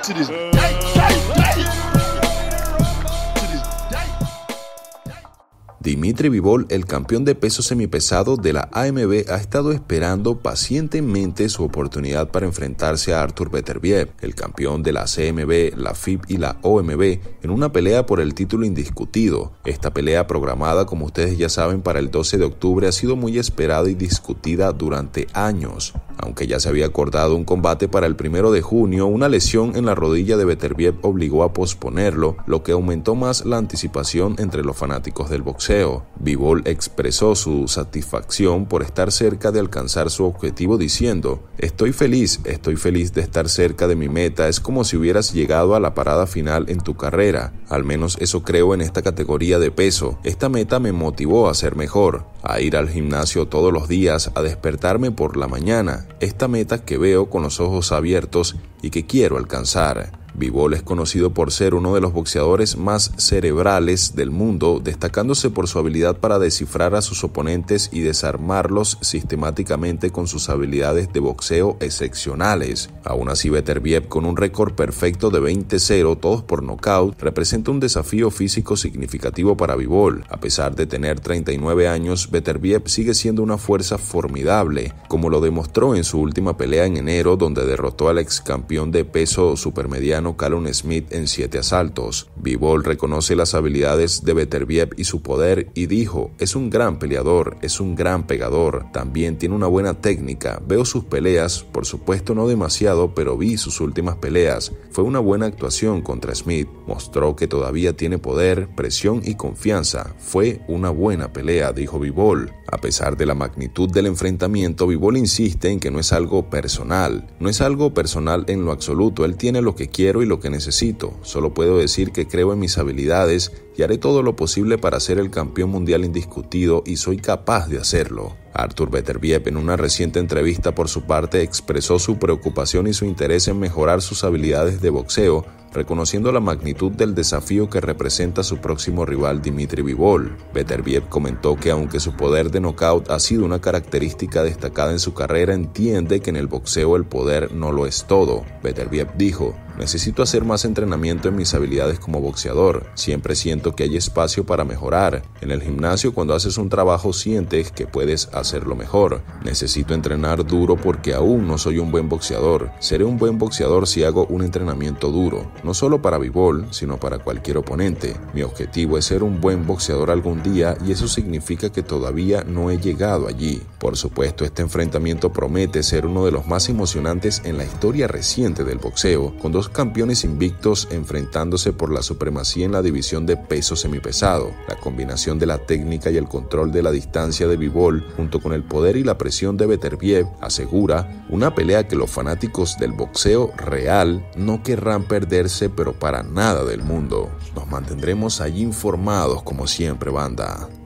To this day, to this day. Dimitri Bivol, el campeón de peso semipesado de la AMB, ha estado esperando pacientemente su oportunidad para enfrentarse a Artur Beterbiev, el campeón de la CMB, la FIB y la OMB, en una pelea por el título indiscutido. Esta pelea, programada como ustedes ya saben para el 12 de octubre, ha sido muy esperada y discutida durante años. Aunque ya se había acordado un combate para el 1 de junio, una lesión en la rodilla de Beterbiev obligó a posponerlo, lo que aumentó más la anticipación entre los fanáticos del boxeo. Bivol expresó su satisfacción por estar cerca de alcanzar su objetivo diciendo: estoy feliz de estar cerca de mi meta, es como si hubieras llegado a la parada final en tu carrera, al menos eso creo en esta categoría de peso. Esta meta me motivó a ser mejor, a ir al gimnasio todos los días, a despertarme por la mañana, esta meta que veo con los ojos abiertos y que quiero alcanzar. Bivol es conocido por ser uno de los boxeadores más cerebrales del mundo, destacándose por su habilidad para descifrar a sus oponentes y desarmarlos sistemáticamente con sus habilidades de boxeo excepcionales. Aún así, Beterbiev, con un récord perfecto de 20-0, todos por nocaut, representa un desafío físico significativo para Bivol. A pesar de tener 39 años, Beterbiev sigue siendo una fuerza formidable, como lo demostró en su última pelea en enero, donde derrotó al ex campeón de peso supermediano Callum Smith en 7 asaltos. Bivol reconoce las habilidades de Beterbiev y su poder y dijo: es un gran peleador, es un gran pegador, también tiene una buena técnica, veo sus peleas, por supuesto no demasiado, pero vi sus últimas peleas, fue una buena actuación contra Smith, mostró que todavía tiene poder, presión y confianza, fue una buena pelea, dijo Bivol. A pesar de la magnitud del enfrentamiento, Bivol insiste en que no es algo personal, en lo absoluto, él tiene lo que quiero y lo que necesito, solo puedo decir que creo en mis habilidades y haré todo lo posible para ser el campeón mundial indiscutido y soy capaz de hacerlo. Artur Beterbiev, en una reciente entrevista por su parte, expresó su preocupación y su interés en mejorar sus habilidades de boxeo, reconociendo la magnitud del desafío que representa su próximo rival Dimitri Bivol. Beterbiev comentó que aunque su poder de knockout ha sido una característica destacada en su carrera, entiende que en el boxeo el poder no lo es todo. Beterbiev dijo: necesito hacer más entrenamiento en mis habilidades como boxeador, siempre siento que hay espacio para mejorar. En el gimnasio, cuando haces un trabajo, sientes que puedes hacerlo mejor. Necesito entrenar duro porque aún no soy un buen boxeador. Seré un buen boxeador si hago un entrenamiento duro, no solo para Bivol, sino para cualquier oponente. Mi objetivo es ser un buen boxeador algún día y eso significa que todavía no he llegado allí. Por supuesto, este enfrentamiento promete ser uno de los más emocionantes en la historia reciente del boxeo, con dos campeones invictos enfrentándose por la supremacía en la división de peso semipesado. La combinación de la técnica y el control de la distancia de Bivol, junto con el poder y la presión de Beterbiev, asegura una pelea que los fanáticos del boxeo real no querrán perderse, pero para nada del mundo. Nos mantendremos allí informados como siempre, banda.